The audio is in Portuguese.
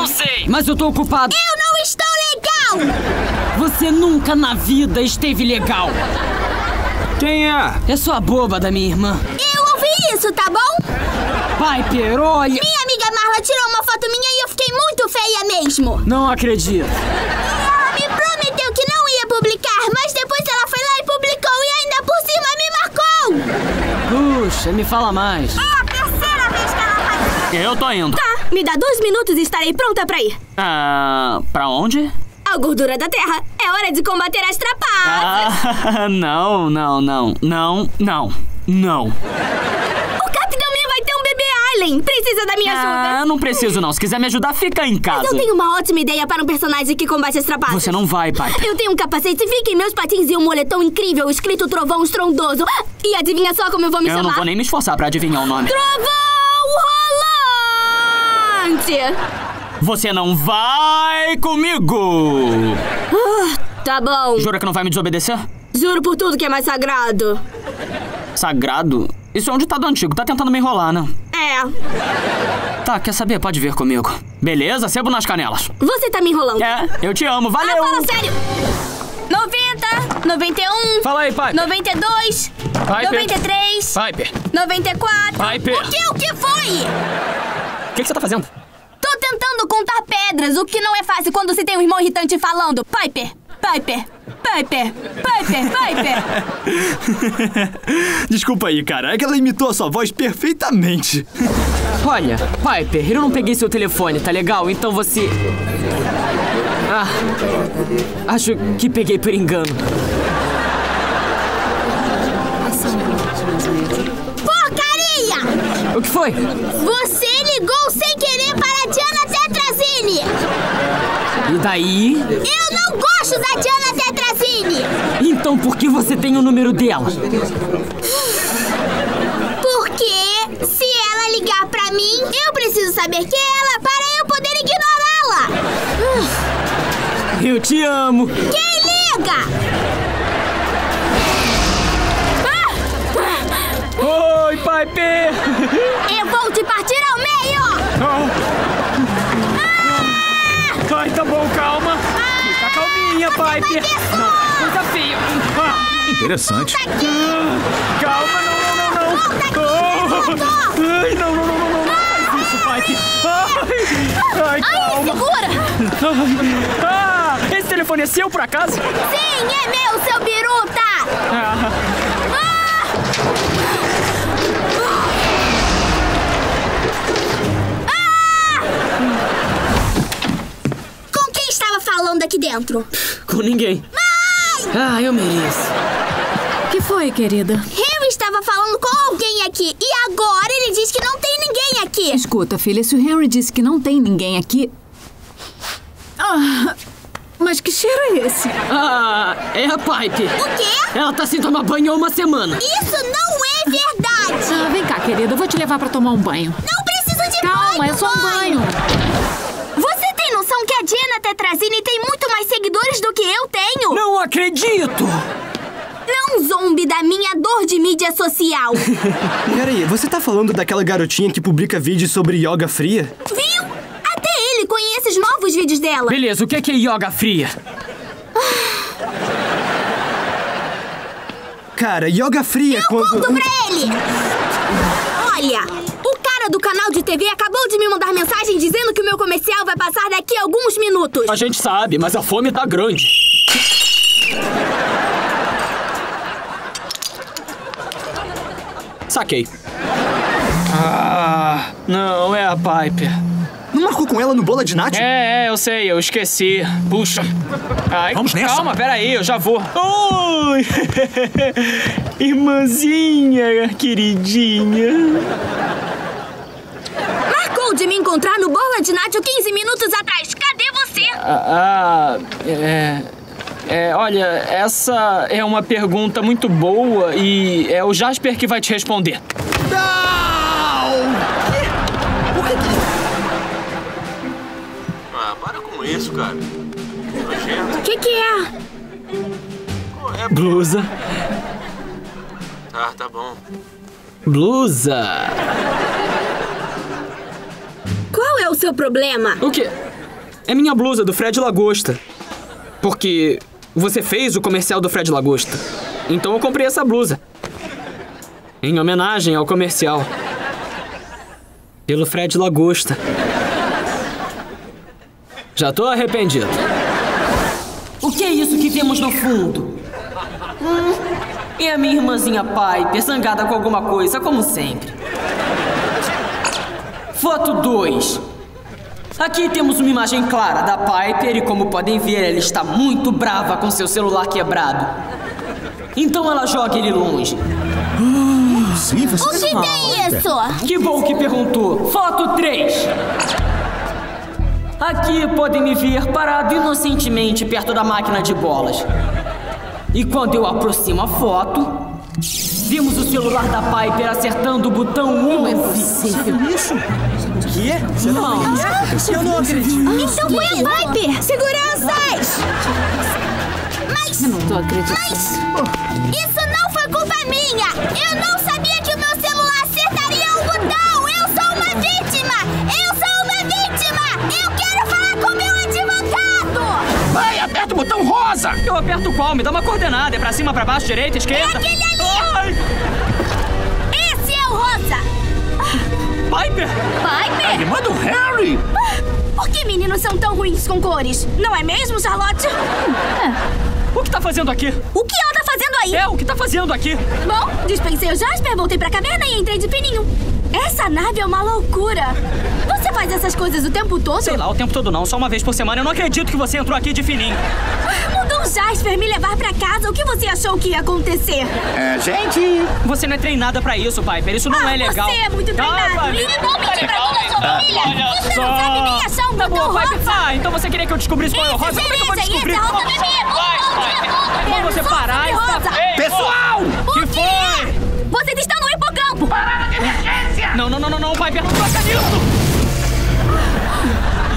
não sei. Mas eu tô ocupado. Eu não estou legal! Você nunca na vida esteve legal. Quem é? É sua boba da minha irmã. Eu ouvi isso, tá bom? Piper, olha... Minha amiga Marla tirou uma foto minha e eu fiquei muito feia mesmo. Não acredito. E ela me prometeu que não ia publicar, mas depois ela foi lá e publicou e ainda por cima me marcou. Puxa, me fala mais. É a terceira vez que ela faz isso. Eu tô indo. Tá, me dá 2 minutos e estarei pronta pra ir. Pra onde? A gordura da terra. É hora de combater as trapaças. Não. O Capitão Man vai ter um bebê alien. Precisa da minha ajuda. Não preciso não. Se quiser me ajudar, fica em casa. Mas eu tenho uma ótima ideia para um personagem que combate as trapaças. Você não vai, pai. Eu tenho um capacete em meus patins e um moletom incrível escrito Trovão Estrondoso. E adivinha só como eu vou me chamar? Eu não vou nem me esforçar pra adivinhar o nome. Trovão Rolante! Você não vai comigo! Tá bom. Jura que não vai me desobedecer? Juro por tudo que é mais sagrado. Sagrado? Isso é um ditado antigo. Tá tentando me enrolar, né? É. Tá, quer saber? Pode vir comigo. Beleza? Sebo nas canelas. Você tá me enrolando. É, eu te amo. Valeu! Fala sério. 90, 91... Fala aí, Piper. 92... Piper. 93... Piper. 94... Piper. O que foi? O que você tá fazendo? Tô tentando contar pedras, o que não é fácil quando se tem um irmão irritante falando. Piper, Piper, Piper, Piper, Piper. Desculpa aí, cara. É que ela imitou a sua voz perfeitamente. Olha, Piper, eu não peguei seu telefone, tá legal? Então você... acho que peguei por engano. Porcaria! O que foi? Você ligou sem querer para a Diana Tetrazini! E daí? Eu não gosto da Diana Tetrazini! Então por que você tem o número dela? Porque se ela ligar pra mim, eu preciso saber que é ela para eu poder ignorá-la! Eu te amo! Quem liga? Oi, Piper! Eu vou te partir ao meio! Ai, tá bom, calma. Fica calminha, Piper. Não, coisa feia. Interessante. Calma, não. Ai, não faz isso, Piper. Ai, calma. Segura! Esse telefone é seu, por acaso? Sim, é meu, seu biruta! Com quem estava falando aqui dentro? Com ninguém. Mãe! Eu mereço. O que foi, querida? Harry estava falando com alguém aqui e agora ele diz que não tem ninguém aqui. Escuta, filha, se o Henry disse que não tem ninguém aqui... mas que cheiro é esse? É a Piper. O quê? Ela tá sem tomar banho há uma semana. Isso não é verdade! Vem cá, querida, eu vou te levar pra tomar um banho. Não preciso de banho! Calma, é só um banho. Você tem noção que a Diana Tetrazini tem muito mais seguidores do que eu tenho? Não acredito! Não zombe da minha dor de mídia social! Peraí, você tá falando daquela garotinha que publica vídeos sobre yoga fria? Viu? Até ele conhece os novos vídeos dela! Beleza, o que é yoga fria? Cara, yoga fria é quando... Conto pra ele! Olha, o cara do canal de TV acabou de me mandar mensagem dizendo que o meu comercial vai passar daqui a alguns minutos. A gente sabe, mas a fome tá grande. Saquei. Não, é a Piper. Não marcou com ela no Bola de Nath? Eu sei, eu esqueci. Puxa. Ai, Vamos nessa. Calma, peraí, eu já vou. Oi! Irmãzinha, queridinha. Marcou de me encontrar no Bola de Nath 15 minutos atrás. Cadê você? Olha, essa é uma pergunta muito boa e é o Jasper que vai te responder. Para com isso, cara. Nojento. O que é? Blusa. Tá bom. Blusa. Qual é o seu problema? O quê? É minha blusa do Fred Lagosta. Porque você fez o comercial do Fred Lagosta. Então eu comprei essa blusa. Em homenagem ao comercial. Pelo Fred Lagosta. Já tô arrependido. O que é isso que vemos no fundo? E a minha irmãzinha Piper, zangada com alguma coisa, como sempre. Foto 2. Aqui temos uma imagem clara da Piper e, como podem ver, ela está muito brava com seu celular quebrado. Então ela joga ele longe. Sim, você O que tem isso? Que bom que perguntou. Foto 3. Aqui podem me ver parado inocentemente perto da máquina de bolas. E quando eu aproximo a foto, vimos o celular da Piper acertando o botão 11. isso? O quê? Você não acredita? Eu não acredito. Então foi a Piper! Seguranças! Mas... Eu não tô acreditando. Mas... Isso não foi culpa minha! Eu não sabia que o meu celular acertaria o botão! Eu sou uma vítima! Eu sou uma vítima! Eu quero falar com o meu advogado! Vai, aperta o botão rosa! Eu aperto qual? Me dá uma coordenada. É pra cima, pra baixo, direita, esquerda? É aquele ali! Esse é o rosa! Piper! Piper? Irmã do Harry! Por que meninos são tão ruins com cores? Não é mesmo, Charlotte? O que tá fazendo aqui? O que ela tá fazendo aí? O que tá fazendo aqui? Bom, dispensei o Jasper, voltei pra caverna e entrei de fininho. Essa nave é uma loucura. Você faz essas coisas o tempo todo? Sei lá, o tempo todo não, só uma vez por semana. Eu não acredito que você entrou aqui de fininho. Mandou o Jasper me levar pra casa. O que você achou que ia acontecer? Gente! Você não é treinada pra isso, Piper. Isso não é legal. Você é muito treinado. valeu. E vou mentir pra toda a sua família. Você não sabe nem achar um Tá botão bom, Piper. rosa. Então você queria que eu descobrisse qual é o rosa? Como é que eu vou descobrir? Esse é rosa bebê. Vamos você parar e rosa. Pessoal! O que é? Vocês estão no hipocampo. Parada de emergência! Não, Piper, não toca nisso!